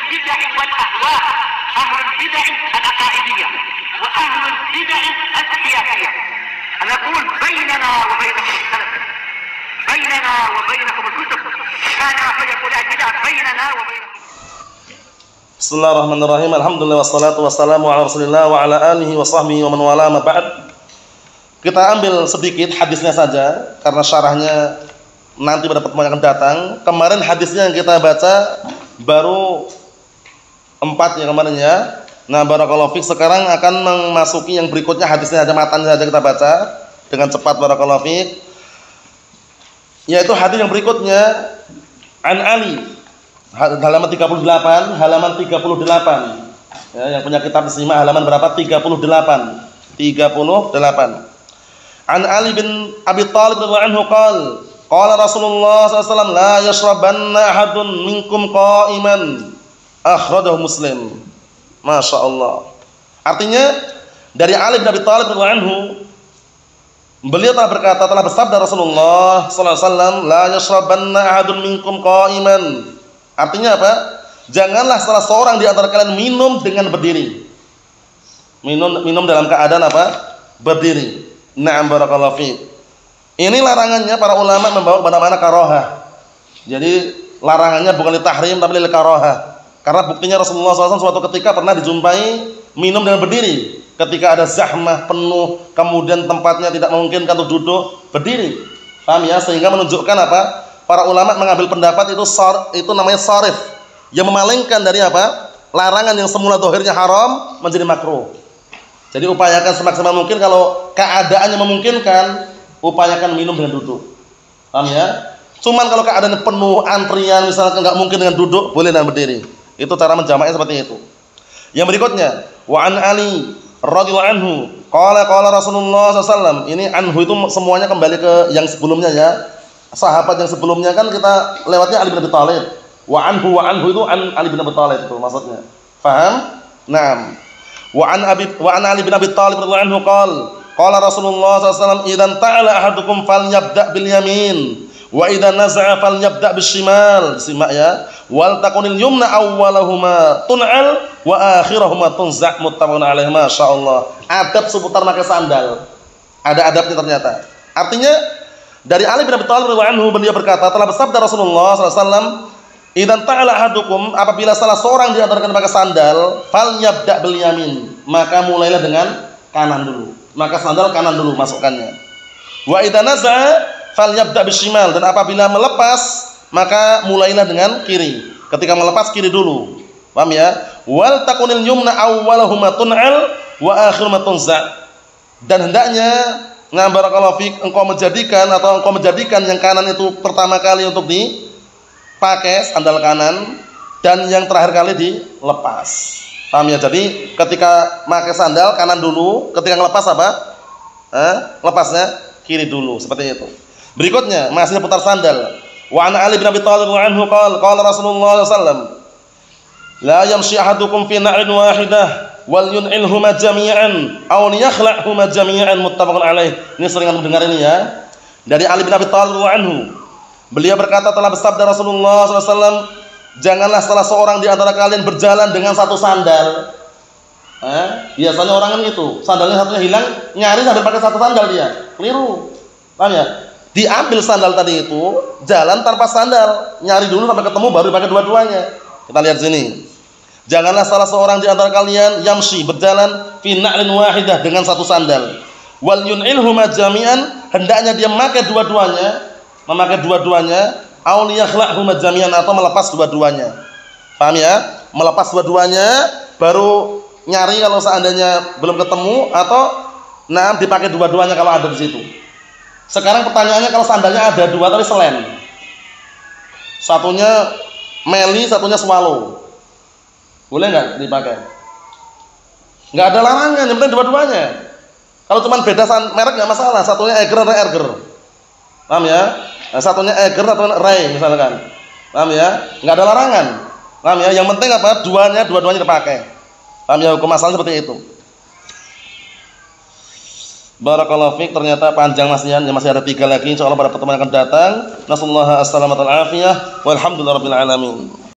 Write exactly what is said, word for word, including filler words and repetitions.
البدع والأهواء، أهل البدع العقائدية وأهل البدع السياسية. أنا أقول بيننا وبينكم السلف، بيننا وبينكم الكتب، كان فيقول البدع بيننا وبينكم. Bismillahirrahmanirrahim. Alhamdulillah wassalatu wassalamu ala Rasulillah wa ala alihi wa sahbihi wa man wala ma ba'd. Kita ambil sedikit hadisnya saja karena syarahnya nanti pada pertemuan yang akan datang. Kemarin hadisnya yang kita baca baru empat ya kemarin ya. Nah, barakallahu fiik. Sekarang akan memasuki yang berikutnya, hadisnya saja, matanya saja kita baca dengan cepat, barakallahu fiik. Yaitu hadis yang berikutnya, An Ali, halaman tiga puluh delapan, halaman tiga puluh delapan. Ya, yang punya kitab disimak halaman berapa? tiga puluh delapan. tiga puluh delapan. An Ali bin Abi Thalib radhiyallahu anhu qala qala Rasulullah sallallahu alaihi wasallam la yashrabanna ahadun minkum qa'iman, akhrajahu Muslim. Masya Allah. Artinya dari Ali bin Abi Thalib radhiyallahu anhu, beliau telah berkata, telah bersabda Rasulullah sallallahu alaihi wasallam, la yashrabanna ahadun minkum qa'iman. Artinya apa? Janganlah salah seorang di antara kalian minum dengan berdiri. Minum minum dalam keadaan apa? Berdiri. Na'am barakallahu fiik. Ini larangannya para ulama membawa kepada mana karohah. Jadi larangannya bukan li tahrim tapi li karohah. Karena buktinya Rasulullah shallallahu alaihi wasallam suatu ketika pernah dijumpai minum dengan berdiri. Ketika ada zahmah penuh, kemudian tempatnya tidak memungkinkan untuk duduk, berdiri. Paham ya? Sehingga menunjukkan apa? Para ulama mengambil pendapat itu sar, itu namanya sarif, yang memalingkan dari apa? Larangan yang semula zahirnya haram menjadi makruh. Jadi upayakan semaksimal mungkin, kalau keadaannya memungkinkan, upayakan minum dengan duduk. Paham ya? Cuman kalau keadaannya penuh antrian, misalkan nggak mungkin dengan duduk, boleh dengan berdiri. Itu cara menjamaknya seperti itu. Yang berikutnya, wa an Ali radhiyallahu anhu qala qala Rasulullah sallallahu alaihi wasallam. Ini anhu itu semuanya kembali ke yang sebelumnya ya. Sahabat yang sebelumnya kan kita lewatnya Ali bin Abi Thalib. Wa anhu wa anhu itu an Ali bin Abi Thalib itu maksudnya. Paham? Naam. Wa an Abi wa an Ali bin Abi Thalib radhiyallahu anhu qala qala Rasulullah sallallahu alaihi wasallam idzan ta'ala ahadukum falyabda' bil yamin wa idzan naza'a falyabda' bis shimal. Simak ya. Wal takunil yumna awwalahuma tun'al wa akhirahuma tunza'. Muttafaqun alaihi. Masyaallah. Adab seputar pakai sandal. Ada adabnya ternyata. Artinya dari Ali bin Abi Thalib radhiyallahu anhu, beliau berkata, telah bersabda Rasulullah sallallahu alaihi wasallam, idzan ta'ala ahadukum, apabila salah seorang di antara kalian pakai sandal, falyabda' bil yamin, maka mulailah dengan kanan dulu. Maka sandal kanan dulu masukkannya. Wa idzan naza'a falyabda' bis shimal, dan apabila melepas maka mulailah dengan kiri. Ketika melepas kiri dulu. Paham ya? Wal takunil yumna awwalahuma tun'al wa akhiruhuma tunza'. Dan hendaknya, nah barakallahu fiik, engkau menjadikan atau engkau menjadikan yang kanan itu pertama kali untuk dipakai sandal kanan, dan yang terakhir kali dilepas. Paham ya? Jadi ketika pakai sandal kanan dulu, ketika ngelepas apa? Eh, lepasnya kiri dulu, seperti itu. Berikutnya masih seputar sandal. Wa an Ali bin Abi Thalib anhu qala qala Rasulullah sallallahu alaihi wasallam la yamshi ahadukum fi na'rin wahidah wal yun'ilhuma jami'an aw yakhla'huma jami'an. Muttafaqun alaih. Ini sering antum dengar ini ya. Dari Ali bin Abi Thalib anhu, beliau berkata, telah bersabda Rasulullah sallallahu alaihi wasallam, janganlah salah seorang di antara kalian berjalan dengan satu sandal. Eh, biasanya orang kan itu, sandalnya satunya hilang, nyari sambil pakai satu sandal dia. Keliru. Paham ya? Diambil sandal tadi itu, jalan tanpa sandal, nyari dulu sampai ketemu baru dipakai dua-duanya. Kita lihat sini. Janganlah salah seorang di antara kalian yamshi, berjalan fi na'lin wahidah, dengan satu sandal. Wal yun'ilhuma jami'an, hendaknya dia memakai dua-duanya, memakai dua-duanya, aw yakhla'huma jami'an, atau melepas dua-duanya. Paham ya? Melepas dua-duanya baru nyari kalau seandainya belum ketemu, atau nah dipakai dua-duanya kalau ada di situ. Sekarang pertanyaannya, kalau sandalnya ada dua tapi selen, satunya meli, satunya swallow, boleh nggak dipakai? Nggak ada larangan, yang penting dua-duanya. Kalau cuma beda merek nggak masalah, satunya Eiger atau Erger, paham ya? Nah, satunya Eiger atau Ray misalkan, paham ya? Nggak ada larangan, paham ya? Yang penting apa? Duanya, dua-duanya dipakai, paham ya? Hukum asalnya seperti itu. Barakallahu fiik. Ternyata panjang masih, masih ada tiga lagi, insyaallah pada pertemuan akan datang. Nasallahu as-salamata wal afiyah walhamdulillahirabbil alamin.